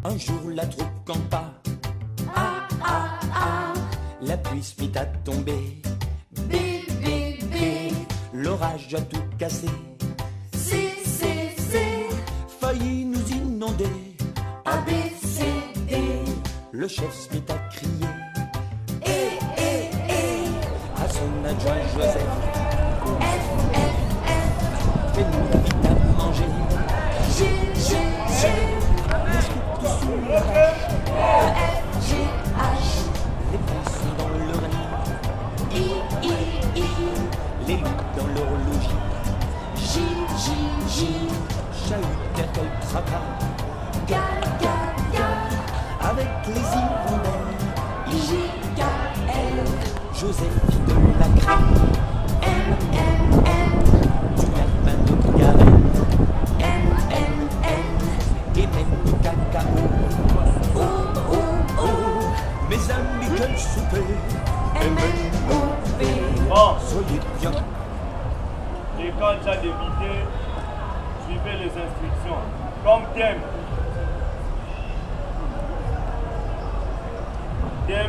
Un jour la troupe campa. Ah, ah, ah, la pluie se mit à tomber. B, B, B, l'orage a tout cassé. C, C, C, Failli nous inonder. A, B, C, D, Le chef se mit à crier. E, À son adjoint Joseph. F, F, F, Fais-nous vite à manger. G, G, G, Tout sous le roche. E, F, G, H, Les poissons dans le riz. I, I, I, Les loups dans leur logis. J, J, J, Chahutèrent quel tracas. K, K, K, Avec les hirondelles. J, K, L, Joseph fit de la crème. M, M, M, Du lapin de Garenne. N, N, N, Et même du cacao. O, O, O, Mes amis, quel souper. M, N, O, P. Bon, Soyez bien. les candidats d'éviter, suivez les instructions. Comme thème. Thème.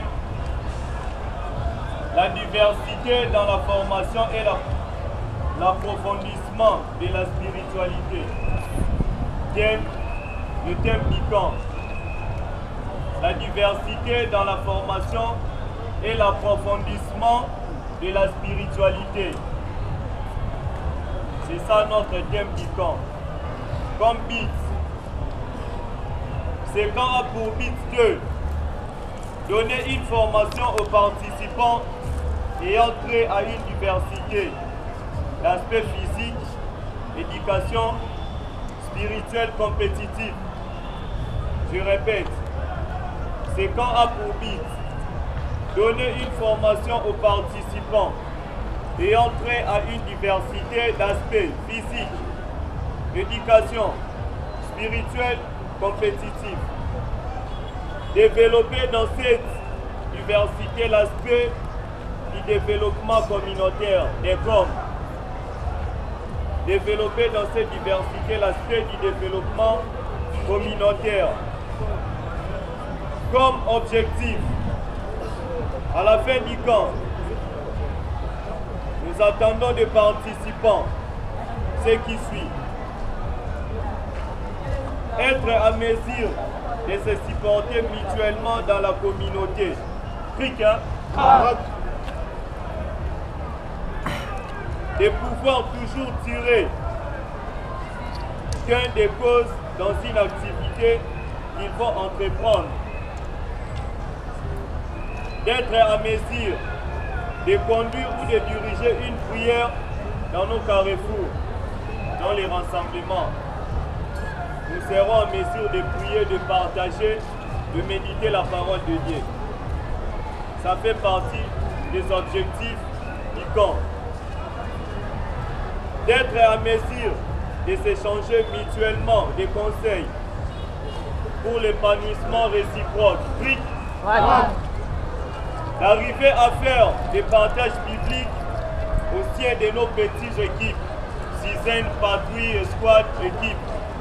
La diversité dans la formation et l'approfondissement de la spiritualité. Thème. Le thème piquant. La diversité dans la formation et l'approfondissement de la spiritualité. C'est ça notre thème piquant. Comme BITS. C'est quand a pour BITS 2. Donner une formation aux participants ayant trait à une diversité d'aspects physiques, éducation, spirituelle, compétitive. Je répète, c'est quand a pour but donner une formation aux participants ayant trait à une diversité d'aspects physiques, éducation, spirituelle, compétitive. Développer dans cette diversité l'aspect du développement communautaire des corps. Développer dans cette diversité l'aspect du développement communautaire. Comme objectif, à la fin du camp, nous attendons des participants ce qui suit. Être à mesure de se supporter mutuellement dans la communauté. Fricain. De pouvoir toujours tirer gain des causes dans une activité qu'ils vont entreprendre. D'être à mesure de conduire ou de diriger une prière dans nos carrefours, dans les rassemblements. Nous serons en mesure de prier, de partager, de méditer la parole de Dieu. Ça fait partie des objectifs du camp. D'être à mesure de s'échanger mutuellement des conseils pour l'épanouissement réciproque. D'arriver à faire des partages bibliques au sein de nos petites équipes, dizaines, patrouilles, squad, équipes.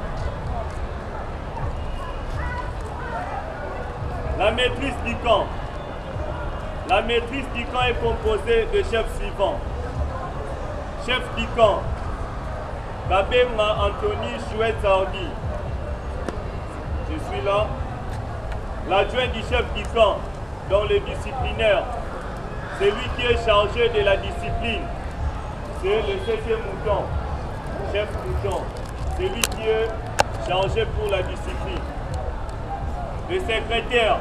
La maîtrise du camp. La maîtrise du camp est composée de chefs suivants. Chef du camp, Kabema Anthony Chouet-Sardi. Je suis là. L'adjoint du chef du camp, dans le disciplinaire, c'est lui qui est chargé de la discipline. C'est le 7e mouton, chef mouton. C'est lui qui est chargé pour la discipline. Le secrétaire,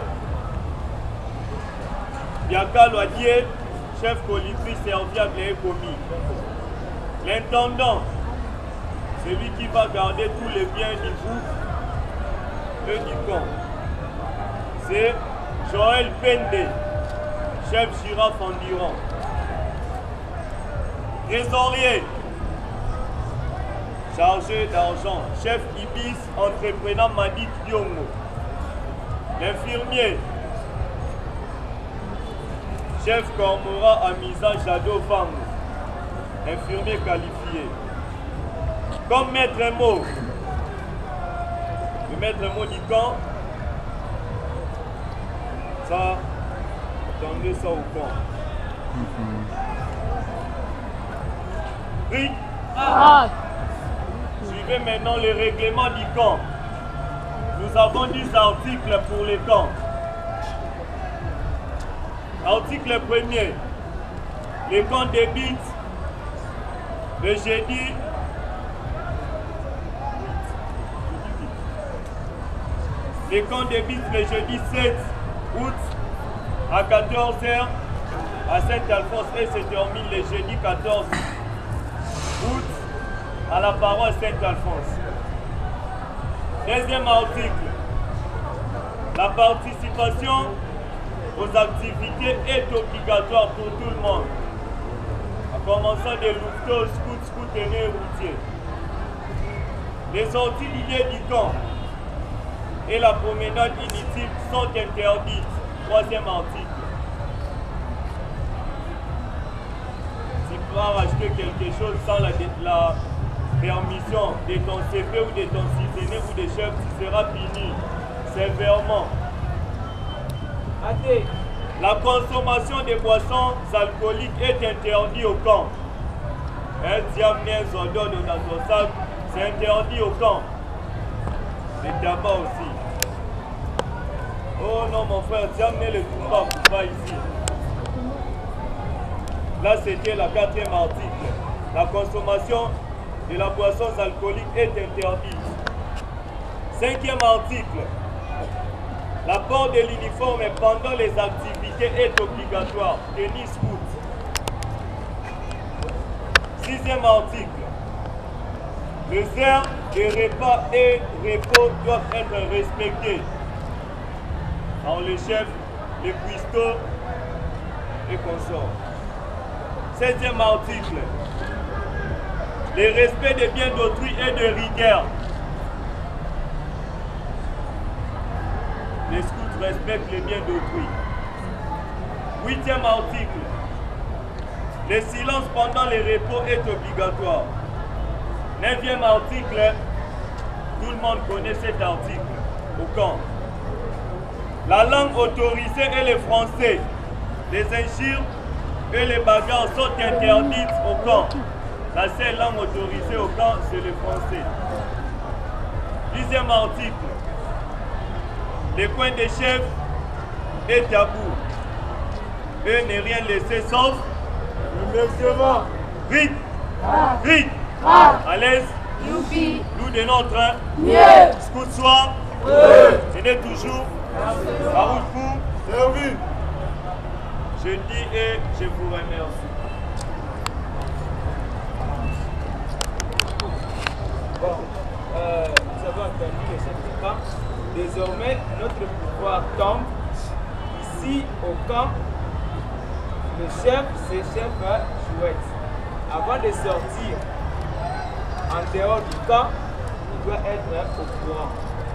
Biaka Loadier, chef colibri serviable et commis. L'intendant, c'est lui qui va garder tous les biens du groupe et du camp. C'est Joël Pende, chef girafe endiron. Trésorier, chargé d'argent, chef Ibis, entrepreneur Madik Diongo. L'infirmier, chef Cormora Amiza Jado Fango, infirmier qualifié. Comme maître mot, le maître mot du camp, Ça, attendez ça au camp. Oui. Suivez maintenant les règlements du camp. Nous avons 10 articles pour les camps. Article 1er. Les camps débutent le jeudi. Les camps débutent le jeudi 7 août à 14h à Saint-Alphonse et se terminent le jeudi 14 août à la paroisse Saint-Alphonse. Deuxième article. La participation aux activités est obligatoire pour tout le monde, en commençant des louveteaux, scouts, scoutenés et routiers. Les sorties liées du camp et la promenade inutile sont interdites. Troisième article. Si tu vas acheter quelque chose sans la permission de ton CP ou de ton citoyen ou de chef, tu seras puni sévèrement. La consommation de boissons alcooliques est interdite au camp. Un diable un odeur dans ton sac, c'est interdit au camp. Le tabac aussi. Oh non mon frère, tu as amené le combat ici. Là c'était la 4e article. La consommation de la boisson alcoolique est interdite. 5e article. La port de l'uniforme pendant les activités est obligatoire. Tennis scout. 6e article. Les heures de repas et repos doivent être respectées par le chef, les cuistots et consorts. 7e article. Le respect des biens d'autrui et de rigueur. Les scouts respectent les biens d'autrui. 8e article. Le silence pendant les repos est obligatoire. 9e article. Tout le monde connaît cet article au camp. La langue autorisée est le français. Les injures et les bagarres sont interdites au camp. La seule langue autorisée au camp, c'est le français. 10e article. Les coins des chefs est tabou. Et ne rien laisser sauf remerciement. Vite, vite, à l'aise. Nous de notre scout soir. Tenez toujours la route pour servir. Je dis et je vous remercie. Bon, vous avez entendu le chef du camp. Désormais, notre pouvoir tombe. Ici, au camp, le chef, c'est chef Chouette. Avant de sortir en dehors du camp, il doit être au courant.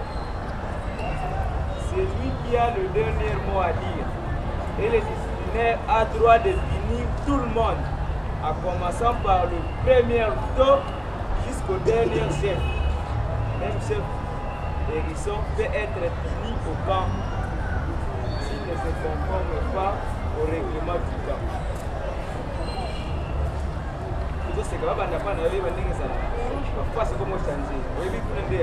C'est lui qui a le dernier mot à dire. Et le disciplinaire a droit de punir tout le monde, en commençant par le premier taux jusqu'au dernier chef. Même chef hérisson peut être puni au camp s'il ne se conforme pas au règlement du camp. C'est quand même parfois c'est comme changer.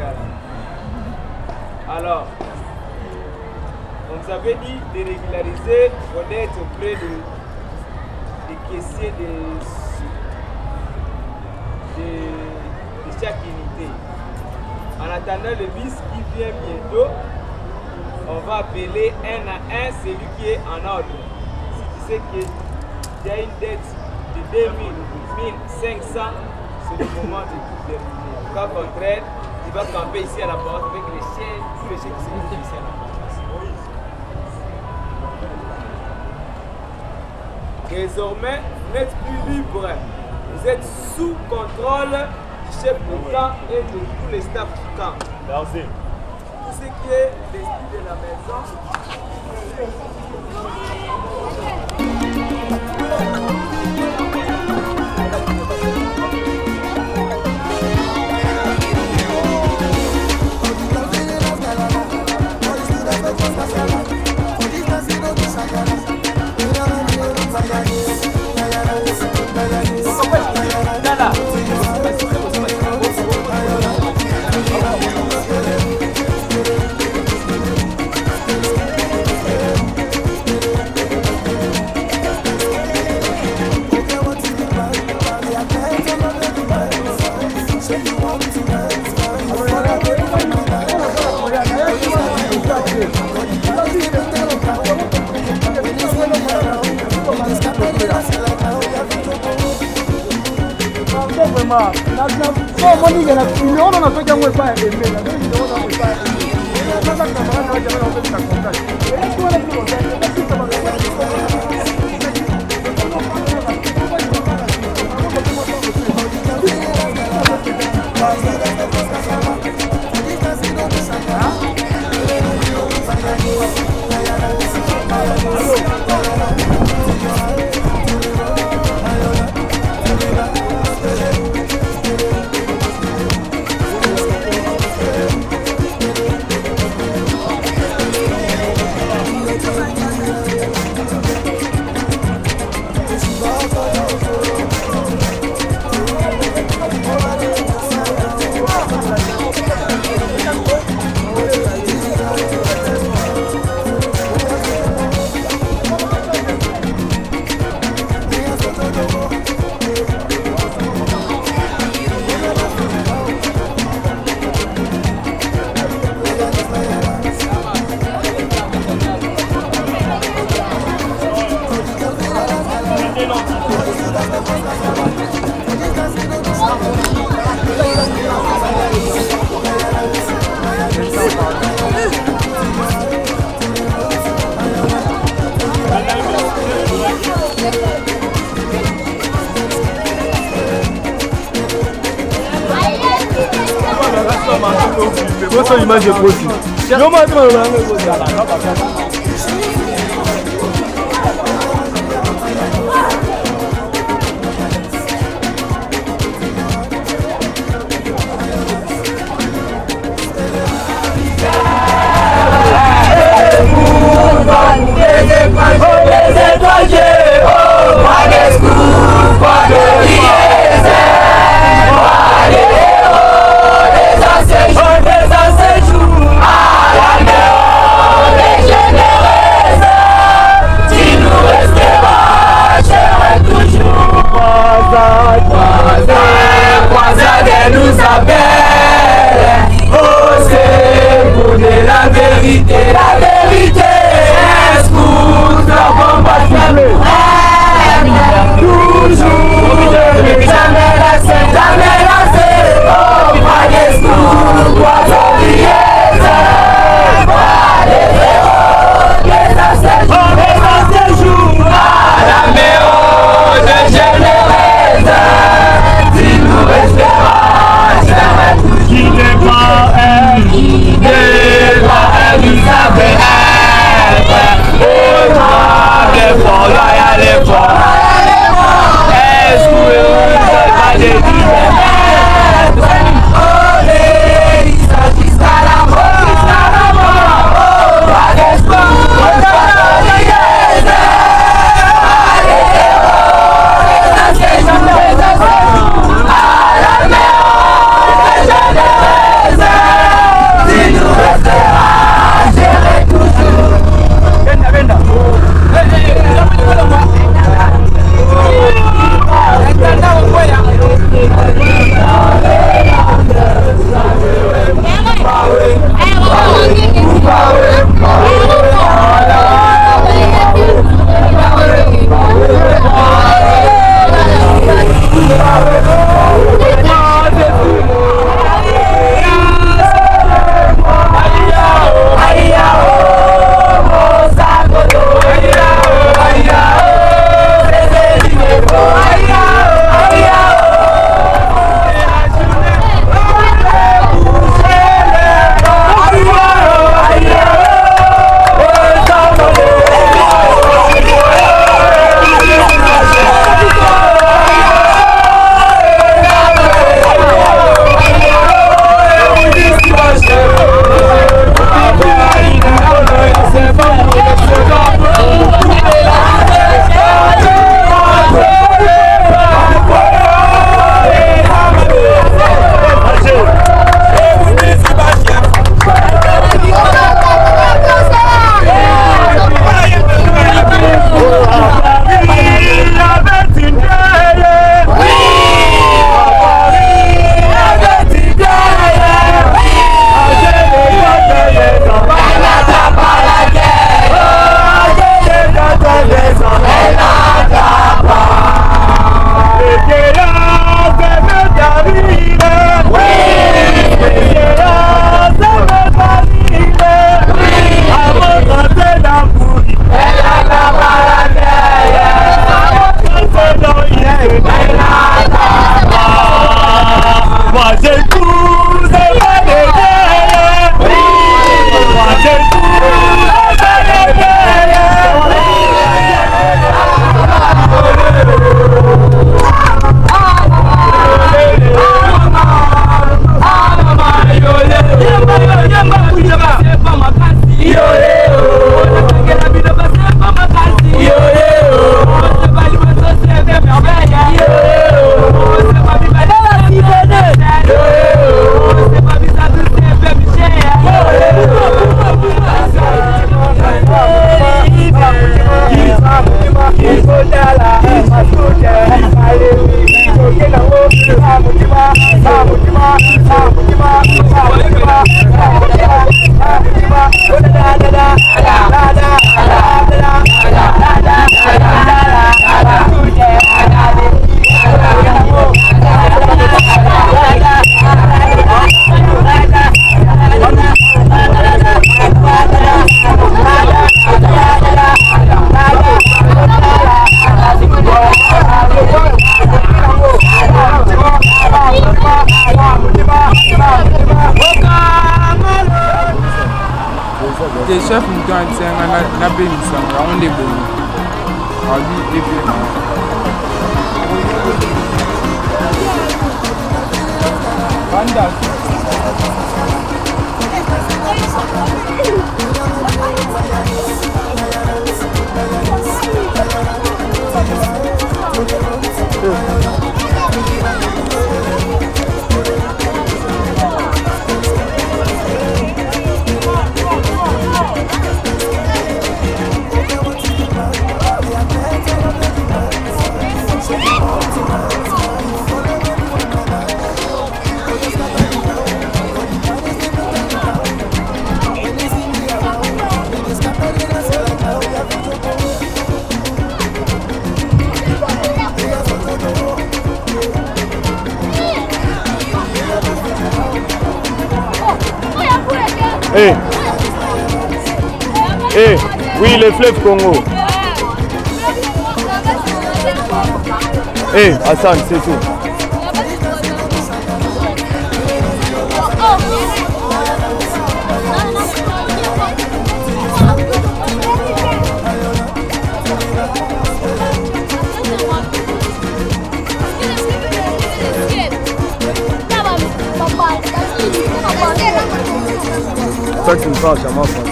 Alors, on nous avait dit de régulariser, on est auprès des caissiers de chaque unité. En attendant le bis qui vient bientôt, on va appeler un à un celui qui est en ordre. Si tu sais qu'il y a une dette de 2000, 1500, c'est le moment de tout terminer. Au cas contraire, il va camper ici à la porte avec les chiens, tous les chiens qui sont ici à la porte. Désormais, vous n'êtes plus libre. Vous êtes sous contrôle du chef du camp et de tous les staffs du camp. Merci. Tout ce qui est l'esprit de la maison. Por vraiment. Non, moi, il y a la fille, on a fait un pas aimé. Você imagina você. Não mais uma Desejou, na benisa on the bone. I'll be if oui, le fleuve Congo. Hassan, c'est tout. Toi, tu me parles jamais en français.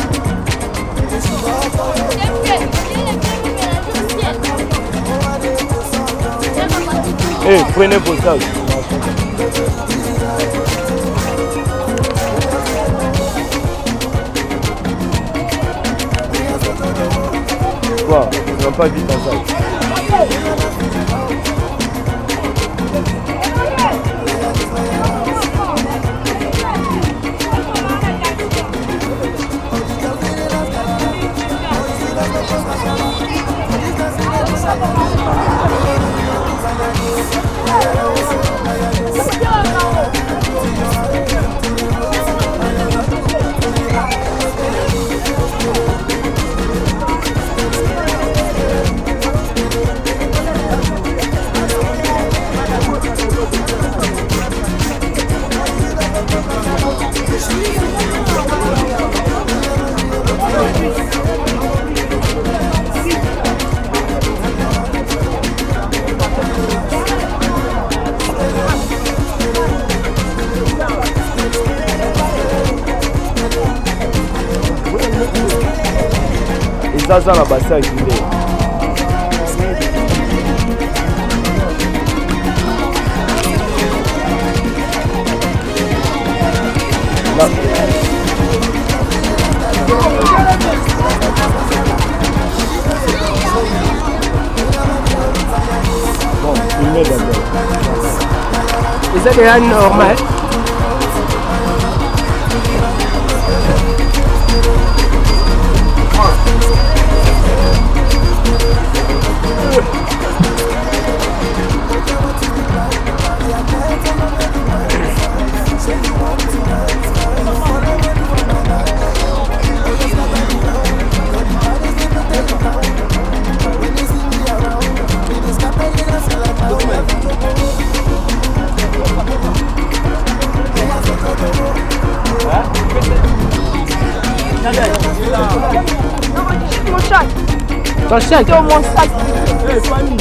Prenez pour ça. Quoi? Tu n'as pas dit dans ça. Ça, la basse à guider. Bon, il met d'abord. Et ça, c'est normal. Mon sac. Ton sac. Dans mon sac. Famille.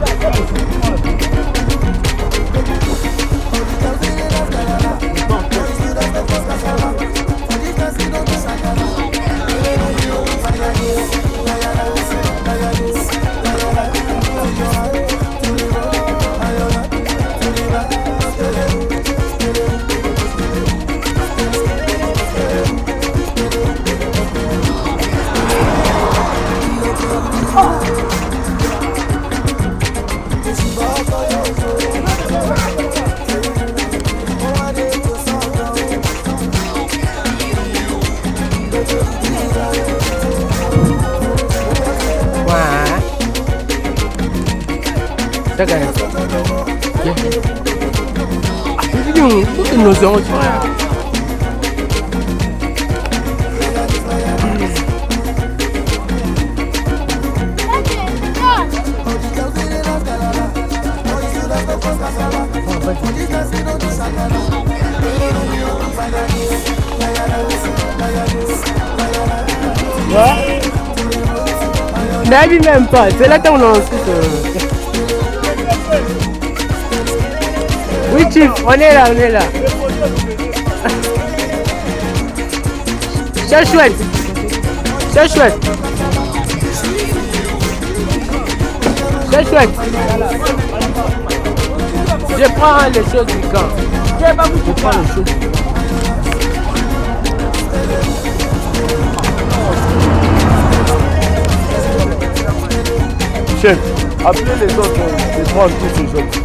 Chắc là dùng cái nồi giống cho Ouais. Ça dit même pas. C'est là qu'on lance. Oui, Chief, on est là, on est là. C'est chouette. C'est chouette. C'est chouette. Je prends les choses du camp. Je prends les choses du camp. Chef, appelez les autres, les trois tous ces autres.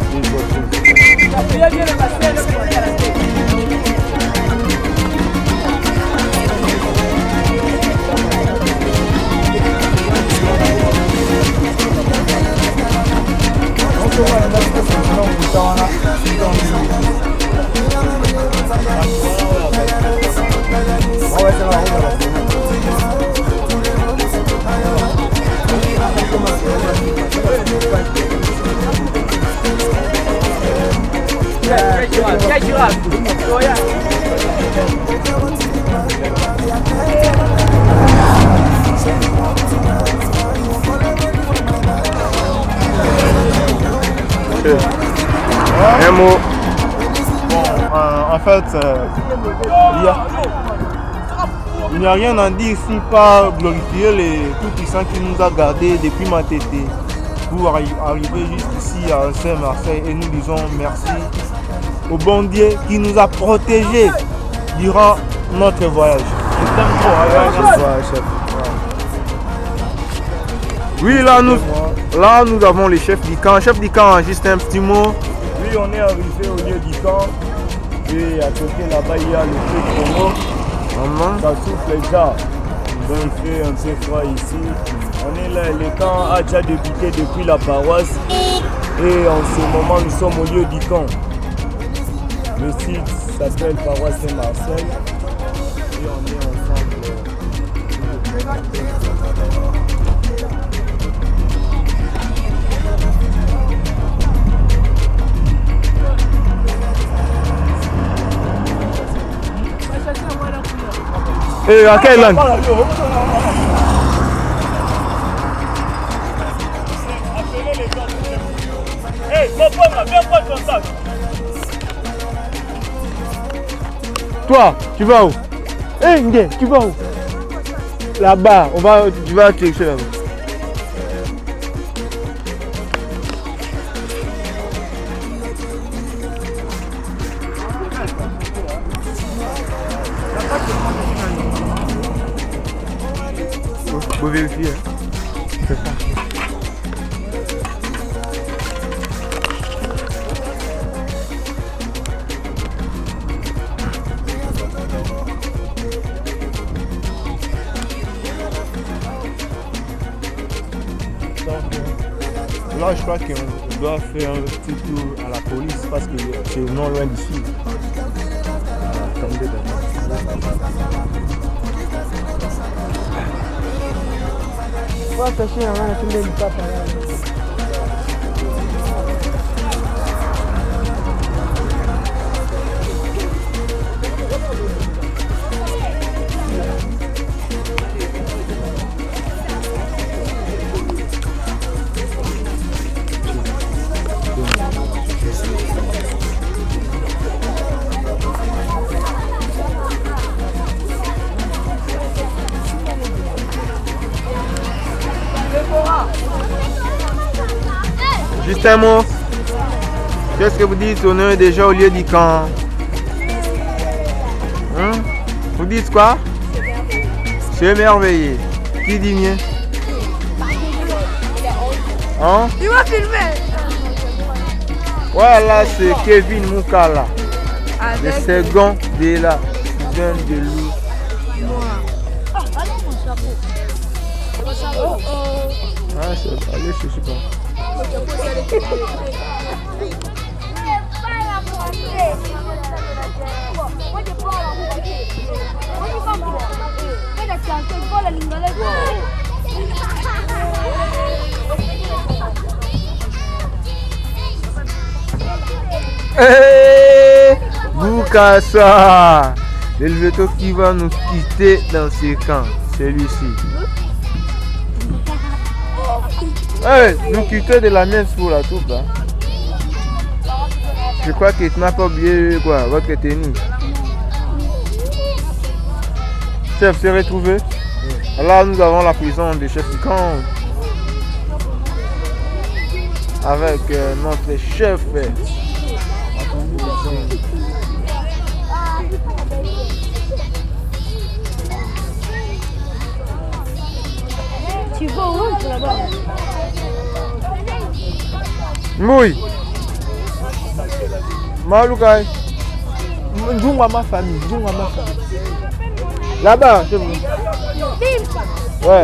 Un mot. Bon, en fait, il n'y a rien à dire si pas glorifier les tout-puissants qui nous a gardés depuis ma tête pour arriver jusqu'ici à Saint-Marseille, et nous disons merci au bon Dieu qui nous a protégés durant notre voyage. Oui, là nous avons le chef du camp. Chef du camp, juste un petit mot. Oui, on est arrivé au lieu du camp. Et à côté là-bas, il y a le feu Congo. Ça souffle déjà. Donc il fait un peu froid ici. On est là, le camp a déjà débuté depuis la paroisse. Et en ce moment, nous sommes au lieu du camp. Le site s'appelle Paroisse Saint-Marseille. Et on est ensemble. Et à quelle langue? Toi, tu vas où? Hey, Ndé, tu vas où? Là-bas, tu vas chercher là-bas. Vous vérifiez. C'est ça. Là, je crois qu'on doit faire un petit tour à la police parce que c'est non loin d'ici. Attendez d'abord. Juste un mot. Qu'est-ce que vous dites? On est déjà au lieu du camp. Hein? Vous dites quoi? C'est merveilleux. Qui dit mieux? Hein? Tu vas filmer. Voilà, c'est Kevin Moukala. Le second de la jeune de loup. Ah, c'est allez, je sais pas. Hey, Boukassa, l'élevateur qui va nous quitter dans ce camp, celui-ci. Hey, nous quittons de la mienne sur la toupe. Hein. Je crois que tu n'as pas oublié quoi, votre tenue. Chef s'est retrouvé. Là, nous avons la prison de chef du camp. Avec notre chef. Tu vas où là-bas? Oui. Maloukai. Dis-moi ma famille. Dis-moi ma famille. Là-bas, c'est vous. Ouais.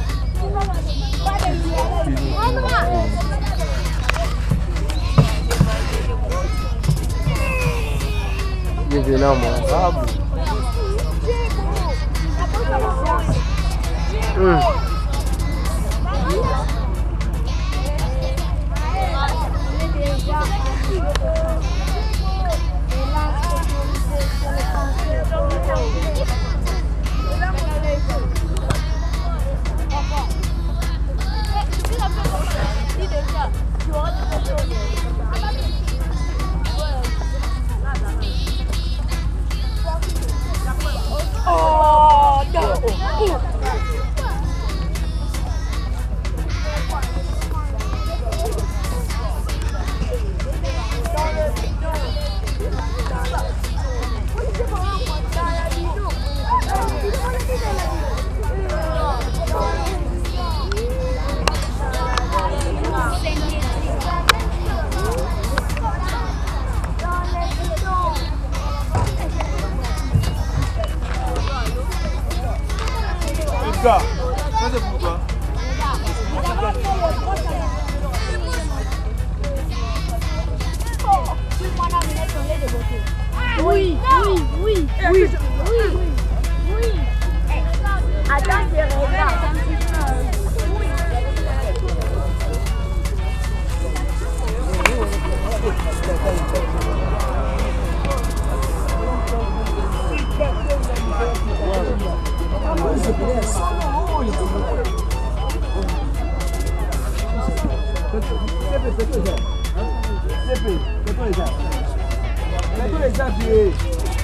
Il est là, mon arabe. Ça c'est pour toi. Oui, oui, oui, oui, oui, oui. Attends, je regarde. C'est